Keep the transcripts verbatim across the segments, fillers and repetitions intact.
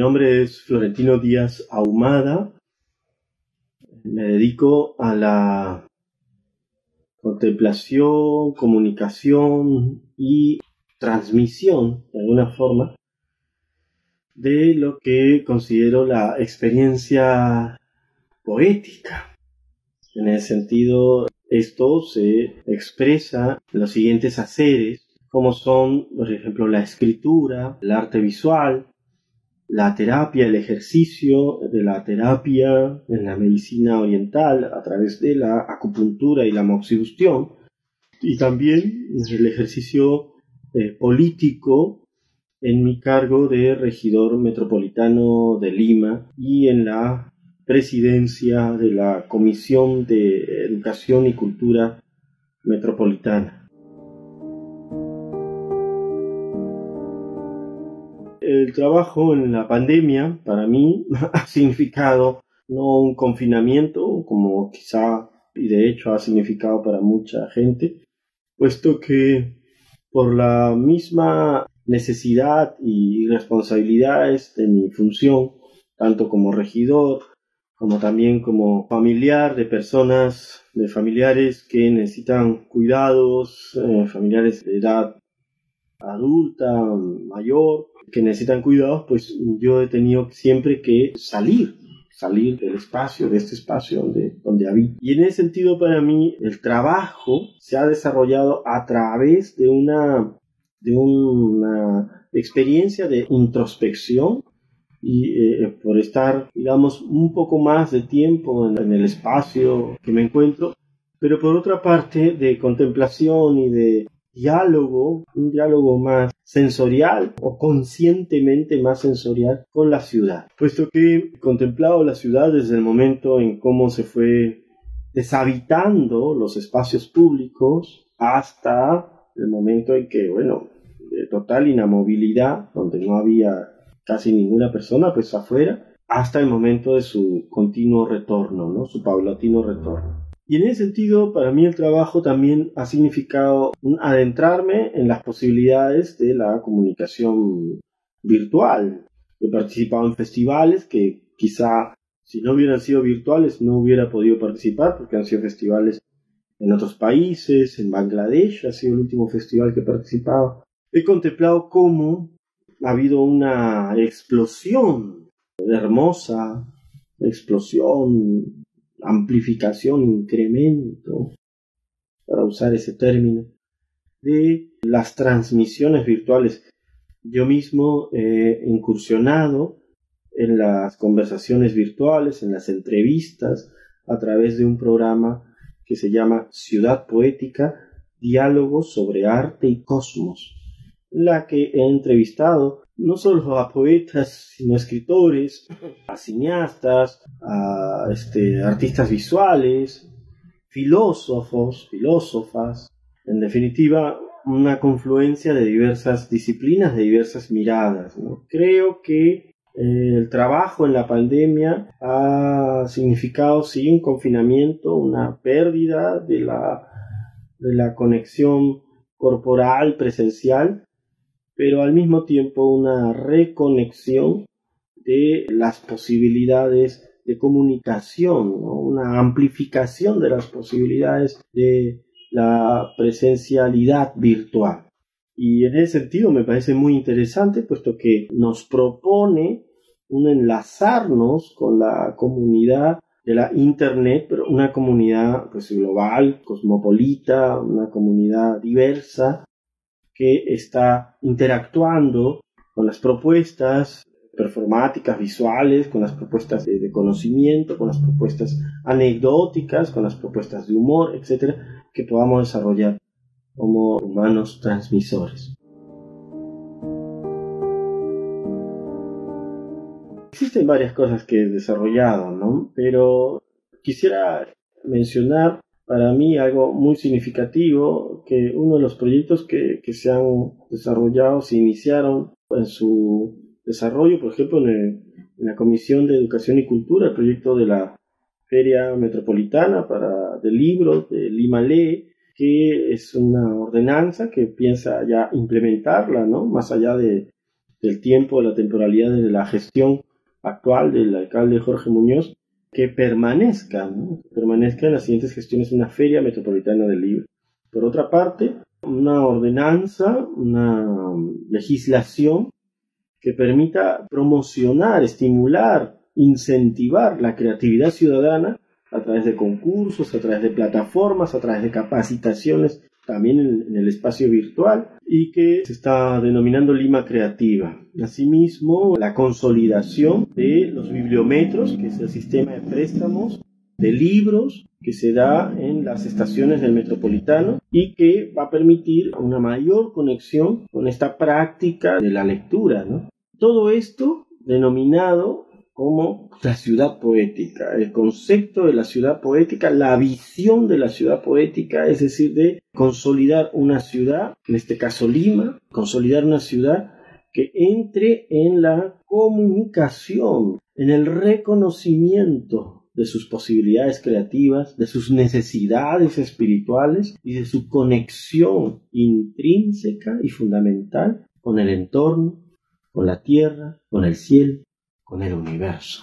nombre es Florentino Díaz Ahumada. Me dedico a la contemplación, comunicación y transmisión, de alguna forma, de lo que considero la experiencia poética. En ese sentido, esto se expresa en los siguientes haceres, como son, por ejemplo, la escritura, el arte visual, la terapia, el ejercicio de la terapia en la medicina oriental a través de la acupuntura y la moxibustión, y también el ejercicio eh, político en mi cargo de regidor metropolitano de Lima y en la presidencia de la Comisión de Educación y Cultura Metropolitana. El trabajo en la pandemia para mí ha significado no un confinamiento, como quizá y de hecho ha significado para mucha gente, puesto que por la misma necesidad y responsabilidades de mi función, tanto como regidor, como también como familiar de personas, de familiares que necesitan cuidados, eh, familiares de edad adulta, mayor, que necesitan cuidados, pues yo he tenido siempre que salir, salir del espacio, de este espacio donde, donde habito. Y en ese sentido, para mí, el trabajo se ha desarrollado a través de una, de una experiencia de introspección y eh, por estar, digamos, un poco más de tiempo en, en el espacio que me encuentro, pero por otra parte de contemplación y de diálogo, un diálogo más sensorial o conscientemente más sensorial con la ciudad, puesto que he contemplado la ciudad desde el momento en cómo se fue deshabitando los espacios públicos hasta el momento en que, bueno, de total inamovilidad, donde no había casi ninguna persona, pues afuera, hasta el momento de su continuo retorno, ¿no? Su paulatino retorno. Y en ese sentido, para mí el trabajo también ha significado un adentrarme en las posibilidades de la comunicación virtual. He participado en festivales que quizá si no hubieran sido virtuales no hubiera podido participar, porque han sido festivales en otros países, en Bangladesh ha sido el último festival que he participado. He contemplado cómo ha habido una explosión hermosa, explosión, amplificación, incremento, para usar ese término, de las transmisiones virtuales. Yo mismo he incursionado en las conversaciones virtuales, en las entrevistas, a través de un programa que se llama Ciudad Poética, Diálogos sobre Arte y Cosmos, en la que he entrevistado no solo a poetas, sino a escritores, a cineastas, a este, artistas visuales, filósofos, filósofas, en definitiva, una confluencia de diversas disciplinas, de diversas miradas, ¿no? Creo que eh, el trabajo en la pandemia ha significado, sí, un confinamiento, una pérdida de la, de la conexión corporal, presencial, pero al mismo tiempo una reconexión de las posibilidades de comunicación, ¿no? Una amplificación de las posibilidades de la presencialidad virtual. Y en ese sentido me parece muy interesante, puesto que nos propone un enlazarnos con la comunidad de la Internet, pero una comunidad pues global, cosmopolita, una comunidad diversa, que está interactuando con las propuestas performáticas, visuales, con las propuestas de, de conocimiento, con las propuestas anecdóticas, con las propuestas de humor, etcétera, que podamos desarrollar como humanos transmisores. Existen varias cosas que he desarrollado, ¿no? Pero quisiera mencionar para mí algo muy significativo, que uno de los proyectos que, que se han desarrollado, se iniciaron en su desarrollo, por ejemplo, en, el, en la Comisión de Educación y Cultura, el proyecto de la Feria Metropolitana para, del Libro de Lima Lee, que es una ordenanza que piensa ya implementarla, ¿no? Más allá de, del tiempo, de la temporalidad de la gestión actual del alcalde Jorge Muñoz, que permanezca, ¿no? que permanezca en las siguientes gestiones una feria metropolitana del libro. Por otra parte, una ordenanza, una legislación que permita promocionar, estimular, incentivar la creatividad ciudadana a través de concursos, a través de plataformas, a través de capacitaciones también en, en el espacio virtual, y que se está denominando Lima Creativa. Asimismo, la consolidación de los bibliometros, que es el sistema de préstamos de libros que se da en las estaciones del Metropolitano y que va a permitir una mayor conexión con esta práctica de la lectura, ¿no? Todo esto denominado como la ciudad poética, el concepto de la ciudad poética, la visión de la ciudad poética, es decir, de consolidar una ciudad, en este caso Lima, consolidar una ciudad que entre en la comunicación, en el reconocimiento de sus posibilidades creativas, de sus necesidades espirituales y de su conexión intrínseca y fundamental con el entorno, con la tierra, con el cielo, con el universo.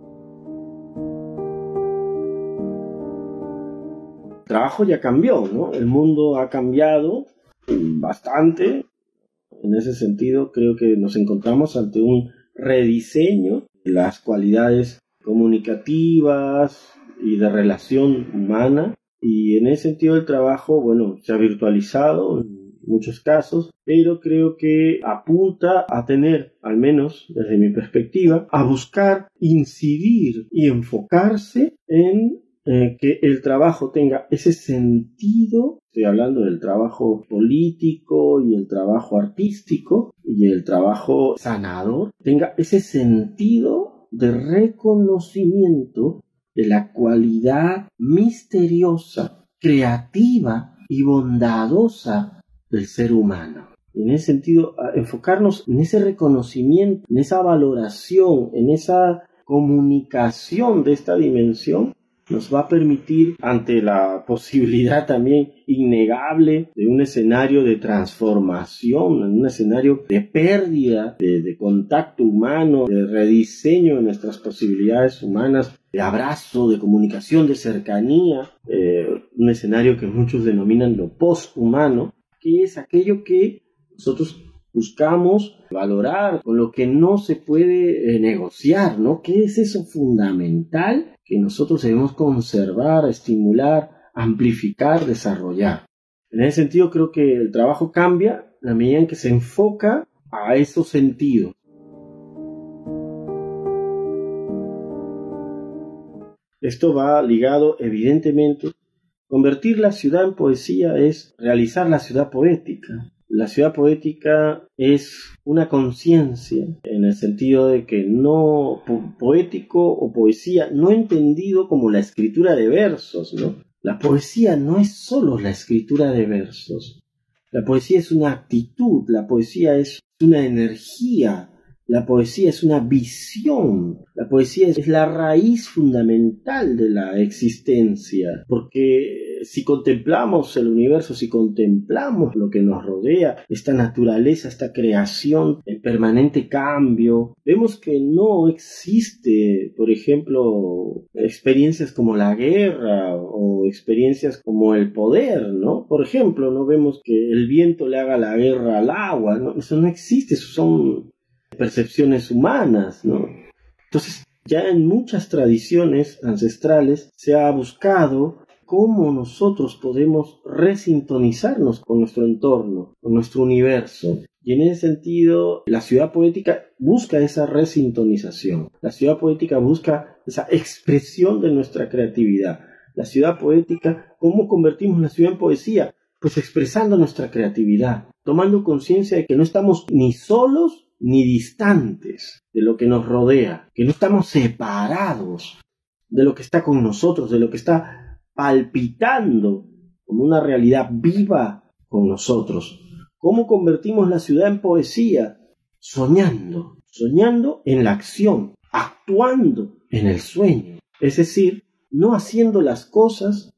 El trabajo ya cambió, ¿no? El mundo ha cambiado bastante. En ese sentido, creo que nos encontramos ante un rediseño de las cualidades comunicativas y de relación humana. Y en ese sentido el trabajo, bueno, se ha virtualizado en muchos casos, pero creo que apunta a tener, al menos desde mi perspectiva, a buscar incidir y enfocarse en eh, que el trabajo tenga ese sentido. Estoy hablando del trabajo político y el trabajo artístico y el trabajo sanador, tenga ese sentido de reconocimiento de la cualidad misteriosa, creativa y bondadosa del ser humano. En ese sentido, enfocarnos en ese reconocimiento, en esa valoración, en esa comunicación de esta dimensión, nos va a permitir, ante la posibilidad también innegable de un escenario de transformación, en un escenario de pérdida de, de contacto humano, de rediseño de nuestras posibilidades humanas, de abrazo, de comunicación, de cercanía, eh, un escenario que muchos denominan lo posthumano, que es aquello que nosotros buscamos valorar, con lo que no se puede eh, negociar, ¿no? ¿Qué es eso fundamental que nosotros debemos conservar, estimular, amplificar, desarrollar? En ese sentido creo que el trabajo cambia a la medida en que se enfoca a esos sentidos. Esto va ligado evidentemente. Convertir la ciudad en poesía es realizar la ciudad poética. La ciudad poética es una conciencia, en el sentido de que no po- poético o poesía, no entendido como la escritura de versos, ¿no? La poesía no es solo la escritura de versos. La poesía es una actitud, la poesía es una energía, la poesía es una visión, la poesía es la raíz fundamental de la existencia, porque si contemplamos el universo, si contemplamos lo que nos rodea, esta naturaleza, esta creación en permanente cambio, vemos que no existe, por ejemplo, experiencias como la guerra o experiencias como el poder, ¿no? Por ejemplo, no vemos que el viento le haga la guerra al agua, ¿no? Eso no existe, eso son percepciones humanas, ¿no? Entonces, ya en muchas tradiciones ancestrales se ha buscado cómo nosotros podemos resintonizarnos con nuestro entorno, con nuestro universo. Y en ese sentido, la ciudad poética busca esa resintonización. La ciudad poética busca esa expresión de nuestra creatividad. La ciudad poética, ¿cómo convertimos la ciudad en poesía? Pues expresando nuestra creatividad, tomando conciencia de que no estamos ni solos ni distantes de lo que nos rodea, que no estamos separados de lo que está con nosotros, de lo que está palpitando como una realidad viva con nosotros. ¿Cómo convertimos la ciudad en poesía? Soñando, soñando en la acción, actuando en el sueño. Es decir, no haciendo las cosas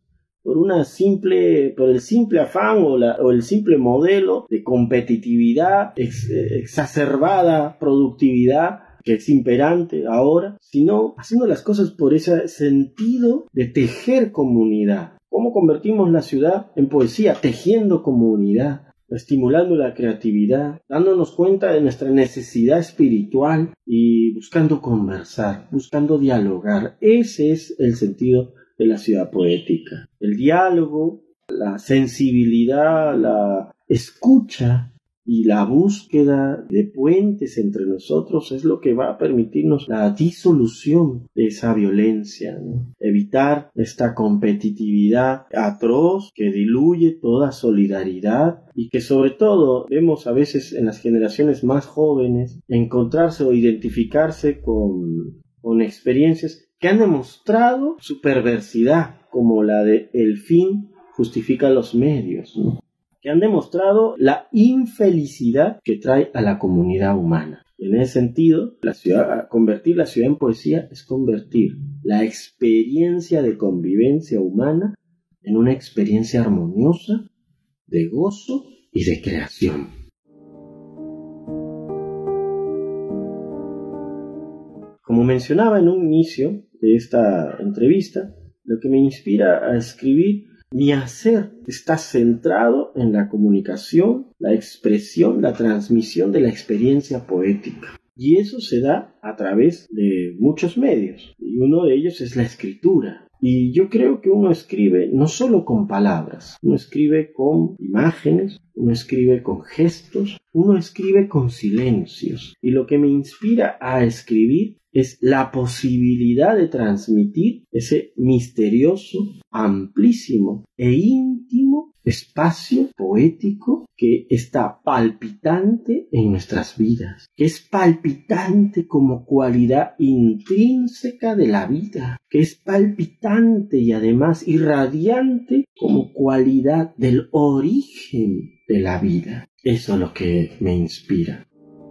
por una simple, por el simple afán o, la, o el simple modelo de competitividad ex, exacerbada, productividad que es imperante ahora, sino haciendo las cosas por ese sentido de tejer comunidad. ¿Cómo convertimos la ciudad en poesía? Tejiendo comunidad, estimulando la creatividad, dándonos cuenta de nuestra necesidad espiritual y buscando conversar, buscando dialogar. Ese es el sentido de la ciudad poética. El diálogo, la sensibilidad, la escucha y la búsqueda de puentes entre nosotros es lo que va a permitirnos la disolución de esa violencia, ¿no? Evitar esta competitividad atroz que diluye toda solidaridad y que sobre todo vemos a veces en las generaciones más jóvenes encontrarse o identificarse con, con experiencias que han demostrado su perversidad, como la de el fin justifica los medios, ¿no? Que han demostrado la infelicidad que trae a la comunidad humana. En ese sentido, la ciudad, convertir la ciudad en poesía es convertir la experiencia de convivencia humana en una experiencia armoniosa, de gozo y de creación. Como mencionaba en un inicio de esta entrevista, lo que me inspira a escribir, mi hacer está centrado en la comunicación, la expresión, la transmisión de la experiencia poética. Y eso se da a través de muchos medios. Y uno de ellos es la escritura. Y yo creo que uno escribe no solo con palabras, uno escribe con imágenes, uno escribe con gestos, uno escribe con silencios. Y lo que me inspira a escribir es la posibilidad de transmitir ese misterioso, amplísimo e íntimo espacio poético que está palpitante en nuestras vidas, que es palpitante como cualidad intrínseca de la vida, que es palpitante y además irradiante como cualidad del origen de la vida. Eso es lo que me inspira.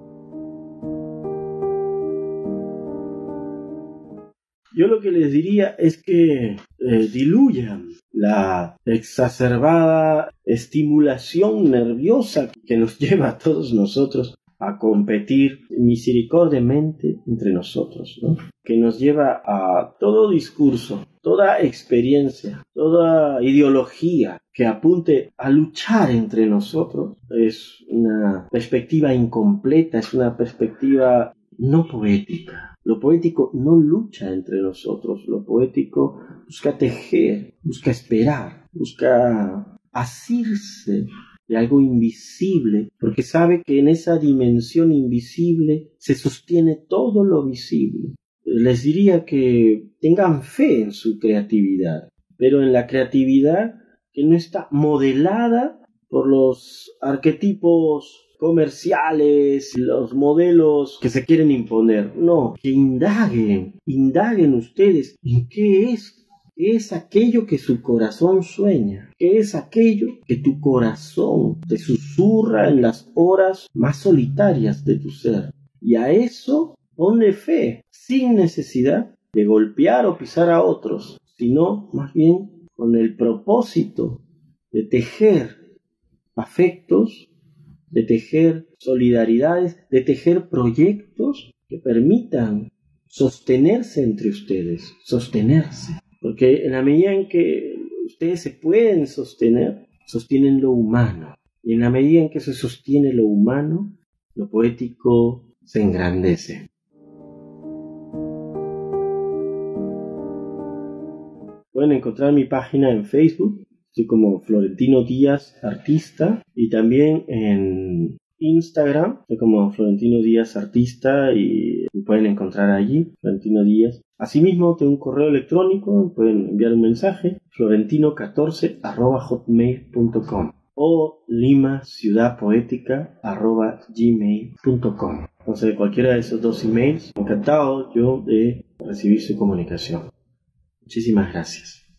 Yo lo que les diría es que eh, diluyan la exacerbada estimulación nerviosa que nos lleva a todos nosotros a competir misericordiamente entre nosotros, ¿no? Que nos lleva a todo discurso, toda experiencia, toda ideología que apunte a luchar entre nosotros. Es una perspectiva incompleta, es una perspectiva no poética. Lo poético no lucha entre nosotros, lo poético busca tejer, busca esperar, busca asirse de algo invisible, porque sabe que en esa dimensión invisible se sostiene todo lo visible. Les diría que tengan fe en su creatividad, pero en la creatividad que no está modelada por los arquetipos comerciales, los modelos que se quieren imponer. No, que indaguen, indaguen ustedes en qué es, qué es aquello que su corazón sueña, qué es aquello que tu corazón te susurra en las horas más solitarias de tu ser. Y a eso ponle fe, sin necesidad de golpear o pisar a otros, sino más bien con el propósito de tejer afectos, de tejer solidaridades, de tejer proyectos que permitan sostenerse entre ustedes, sostenerse. Porque en la medida en que ustedes se pueden sostener, sostienen lo humano. Y en la medida en que se sostiene lo humano, lo poético se engrandece. Pueden encontrar mi página en Facebook. Estoy como Florentino Díaz Artista, y también en Instagram estoy como Florentino Díaz Artista y me pueden encontrar allí, Florentino Díaz. Asimismo tengo un correo electrónico, pueden enviar un mensaje, florentino catorce arroba hotmail punto com o limaciudadpoética arroba gmail punto com. Entonces, cualquiera de esos dos emails, encantado yo de recibir su comunicación. Muchísimas gracias.